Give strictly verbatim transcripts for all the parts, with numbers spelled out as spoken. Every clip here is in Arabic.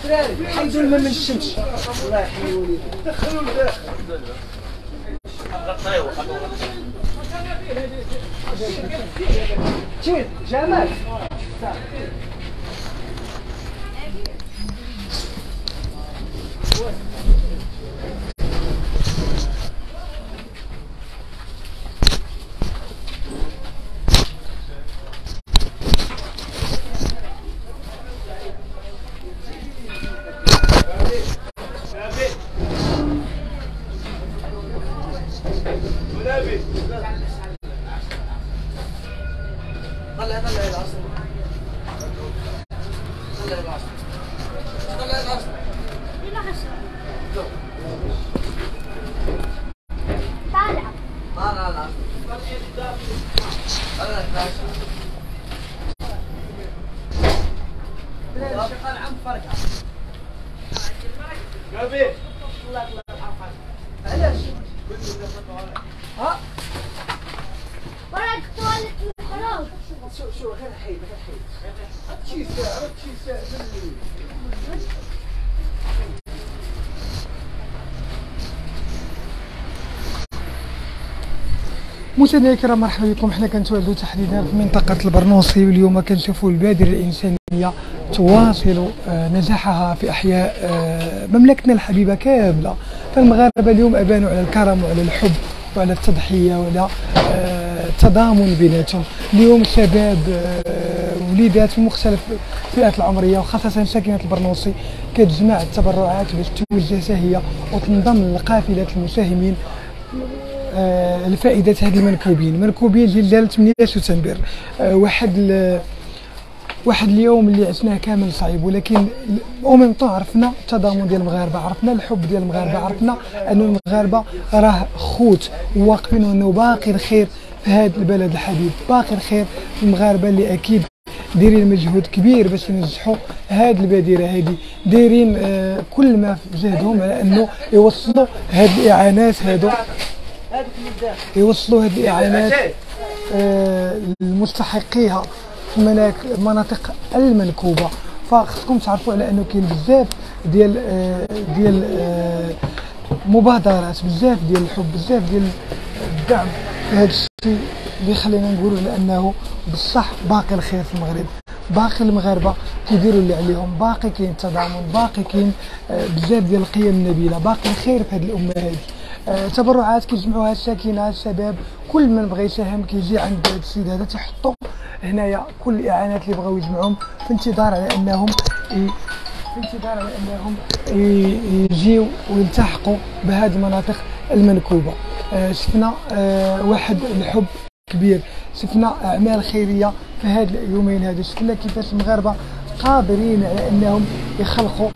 الدراري حيدوا الماء من الشمس. الله يحمي وليدي. دخلوا لداخل. غطيوه غطيوه. جمال. طلع طلع العصر طلع العصر طلع العصر فين العصر؟ طالع طالع العصر طلع العصر شغال عم فرقع قلبي الله الله يرحمك. علاش؟ ها؟ وراك طوالت الخروج. شو شو غير حيد غير حيد هادشي ساعة هادشي ساعة مشاهدينا الكرام، مرحبا بكم. حنا كنتواجدوا تحديدا في منطقة البرنوصي، واليوم كنشوفوا البادرة الإنسانية تواصل نجاحها في إحياء مملكتنا الحبيبة كاملة. فالمغاربة اليوم أبانوا على الكرم وعلى الحب وعلى التضحية وعلى التضامن بيناتهم. اليوم شباب وليدات في مختلف الفئات العمرية وخاصة ساكنة البرنوصي كتجمع التبرعات باش توجه هي وتنضم لقافلة المساهمين لفائدة هاد المنكوبين. منكوبين جلال ثمانية سبتمبر، واحد واحد اليوم اللي عشناه كامل صعيب، ولكن او ميم طون عرفنا التضامن ديال المغاربه، عرفنا الحب ديال المغاربه، عرفنا ان المغاربه راه خوت وواقفين انه باقي الخير في هذا البلد الحبيب، باقي الخير في المغاربه اللي اكيد دايرين مجهود كبير باش ينجحوا هذه البادره هذه، دايرين آه كل ما في جهدهم على انه يوصلوا هذه الاعانات هذو يوصلوا هذه الاعانات آه لمستحقيها في المناطق المنكوبه. فخصكم تعرفوا على انه كاين بزاف ديال آه ديال آه مبادرات، بزاف ديال الحب، بزاف ديال الدعم في هذا الشيء اللي خلينا نقولوا على انه بصح باقي الخير في المغرب، باقي المغاربه كيديروا اللي عليهم، باقي كاين التضامن، باقي كاين آه بزاف ديال القيم النبيله، باقي الخير في هذه الامه هذه. آه تبرعات كيجمعوها الساكنه الشباب، كل من بغى يساهم كيجي عند هذا السيد هذا تيحطوا هنايا كل الاعانات اللي بغاو يجمعوهم في انتظار على انهم في انتظار على انهم يجيو ويلتحقوا بهذه المناطق المنكوبه. آه شفنا آه واحد الحب كبير، شفنا اعمال خيريه في هاد اليومين هادو، شفنا كيفاش المغاربه قادرين على انهم يخلقوا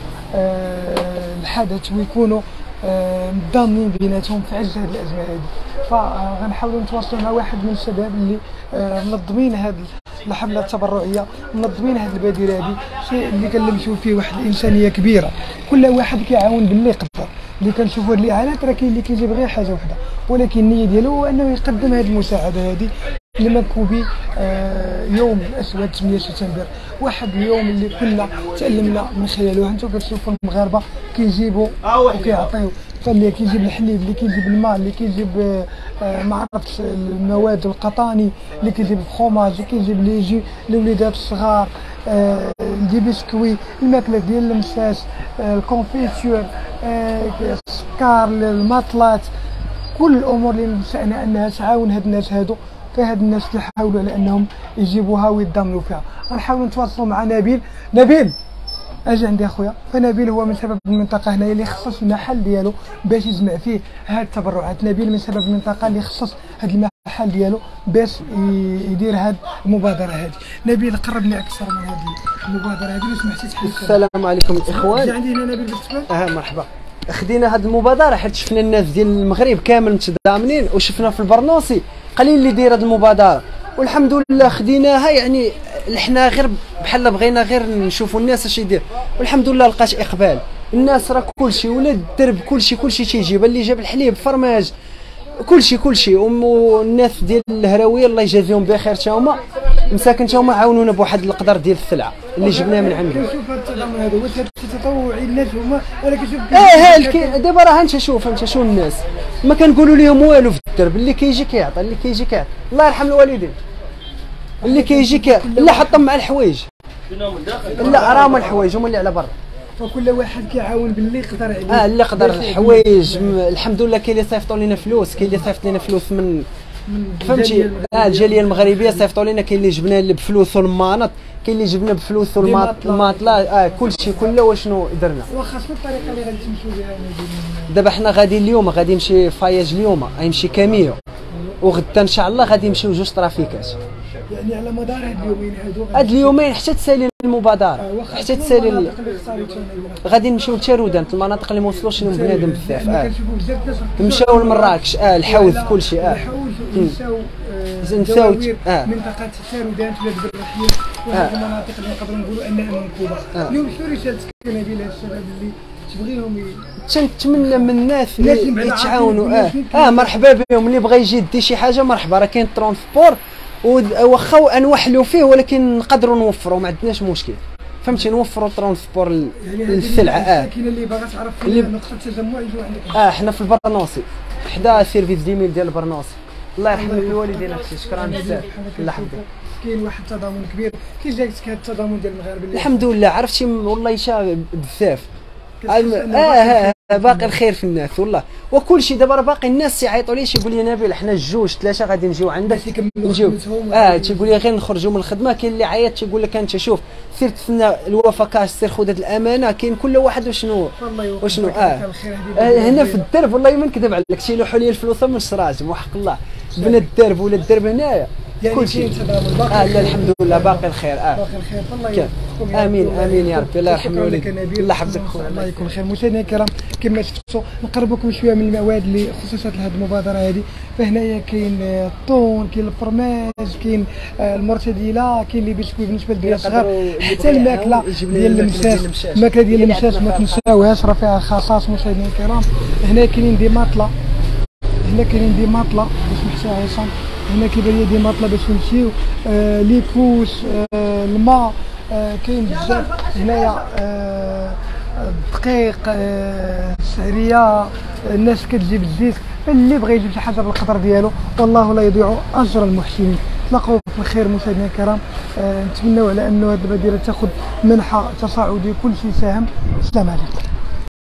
آه الحدث ويكونوا آه متضامنين بيناتهم في عز هذه الازمه هذه. فغنحاولوا نتواصلوا مع واحد من الشباب اللي آه منظمين هذه الحمله التبرعيه، منظمين هذه البادره هذه، شيء اللي كنلمسوا فيه واحد الانسانيه كبيره، كل واحد كيعاون باللي يقدر. اللي كنشوفوا هذه الاعانات راه كاين اللي كيجيب غير حاجه وحده، ولكن النيه ديالو هو انه يقدم هذه المساعده هذه لمنكوبي آه يوم الاسود ثمانية سبتمبر، واحد اليوم اللي كنا تعلمنا من خلاله. انتم كتشوفوا المغاربه كيجيبوا وكيعطيو، فاللي كيجيب الحليب، اللي كيجيب الماء، اللي كيجيب آه ما عرفتش المواد القطاني، اللي كيجيب الفخوماج، اللي كيجيب لي جي للوليدات الصغار، آه دي بسكوي، الماكله ديال المساس، آه الكونفيتور، آه السكر، الماطلات، كل الامور اللي نشأنا انها تعاون هاد الناس هادو. فهاد الناس كيحاولوا على انهم يجيبوها ويتضامنوا فيها. غنحاولوا نتواصلوا مع نبيل. نبيل اجي عندي اخويا. فنبيل هو من سبب المنطقه هنايا اللي خصص المحل ديالو باش يجمع فيه هاد التبرعات. نبيل من سبب المنطقه اللي خصص هاد المحل ديالو باش يدير هاد المبادره هذه. نبيل قربني اكثر من هاد المبادره هذه اللي سمحتي تحدث. السلام عليكم الاخوان. عندي هنا نبيل بالتبع. اه مرحبا. خدينا هاد المبادره حيت شفنا الناس ديال المغرب كامل متضامنين، وشفنا في البرنوصي قليل اللي داير هاد المبادره، والحمد لله خديناها. يعني حنا غير بحال بغينا غير نشوفوا الناس اش يدير، والحمد لله لقات اقبال. الناس راه كلشي ولاد الدرب، كلشي كلشي تيجيب، اللي جاب الحليب، فرماج، كلشي كلشي. والناس ديال الهراويه الله يجازيهم بخير تا هما المساكن تا هما عاونونا بواحد القدر ديال السلعه اللي جبناه من عندهم. كنشوف هذا التضامن هذا واش هذا التطوعي الناس هما ولا كنشوف اه ها الكي دابا راه انت شوف انت شو الناس ما كنقولوا لهم والو في الدرب، اللي كيجي كيعطي اللي كيجي كيعطي. الله يرحم الوالدين، اللي كيجي كي لا حطهم مع الحوايج، لا راهم الحوايج هما اللي على برا، فكل واحد كيعاون باللي يقدر عليه. اه اللي قدر الحوايج الحمد لله. كاين اللي صيفطوا لنا فلوس، كاين اللي صيفط لنا فلوس من فهمتي اه الجاليه المغربيه صيفطوا لنا، كاين اللي جبنا بفلوس والمانط، كاين اللي جبنا بفلوس والماطله اه كلشي كله واشنو درنا. واخا شنو الطريقه اللي غادي تمشيو بها هنا؟ دابا حنا غادي اليوم غادي نمشي فاياج، اليوم غيمشي كاميو، وغدا ان شاء الله غادي نمشيو جوج طرافيكات. يعني على مدار هاد اليومين هادو هاد اليومين حتى تسالي المبادره، حتى تسالي ال... غادي نمشيو لتارودانت، المناطق اللي ما وصلوش لهم بنادم بزاف. اه كنشوفوا بزاف ناس مشاو لمراكش، اه الحوض كلشي. اه الحوض ونساو نساو اه منطقه تارودانت ولا دبر الرحيل وهاد المناطق اللي نقدروا نقولوا انها منكوبه. اليوم شنو رسالتك نبيل للشباب اللي تبغيهم؟ تنتمنى من الناس اللي يتعاونوا. اه اه مرحبا بهم، اللي بغى يجي يدي شي حاجه مرحبا، راه كاين ترونسبور واخا نوحلوا فيه ولكن نقدروا نوفروا، ما عندناش مشكل فهمتي، نوفروا ترونسبور للسلعه. اه كاين اللي باغا تعرف نقطه التجمع يجوا عندك. اه حنا في البرنوسي حدا سيرفيس ديميل ديال البرنوسي. الله يرحم الوالدين اختي، شكرا بزاف. الله يحفظك. كاين واحد التضامن كبير. كيف جاك هذا التضامن ديال المغاربه؟ الحمد لله عرفتي والله شا بزاف. اه باقي الخير في الناس والله، وكل شيء دابا راه باقي الناس تيعيطوا لي تيقول لي نبيل حنا جوج ثلاثه غادي نجيو عندك نجيو. اه تيقول لي غير نخرجوا من الخدمه. كاين اللي عيط تيقول لك انت شوف سير تسنى الوفا كاش، سير خذ هذه الامانه. كاين كل واحد وشنو وشنو. اه, آه هنا في الدرب والله ما نكذب عليك تيلوحوا لي الفلوس من الشراج وحق الله، بنا الدرب ولا الدرب هنايا كل شيء. اه لا الحمد لله باقي الخير. اه باقي الخير الله يوفقكم. امين امين يا ربي. الله يرحم الوالدين، الله يحفظك. الله يكون خير. مشاهدينا الكرام كما شفتوا نقربكم شويه من المواد اللي خصصت لهذه المبادره هذه. فهنايا كاين الطون، كاين الفرماج، كاين المرتديله، كاين لي بسكوي بالنسبه للدراري الصغار، حتى الماكله ديال المساس. الماكله ديال المساس ما تنساوهاش راه فيها خصائص. مشاهدينا الكرام هنا كاينين دي ماطله، هنا كاينين دي ماطله باش نحسها عصام. هنا كيبان لي دي ماطله باش نمشيو. آه لي كوس، آه الماء، آه كاين بزاف هنايا. آه الدقيق، آه السعريه، الناس كتجيب الزيت. اللي بغى يجيب شي حاجه بالقدر ديالو والله لا يضيع اجر المحسنين. تلاقاو بالخير مشاهدينا الكرام. آه نتمنوا على انه هذه البادره تاخذ منحى تصاعدي كل شيء ساهم. السلام عليكم.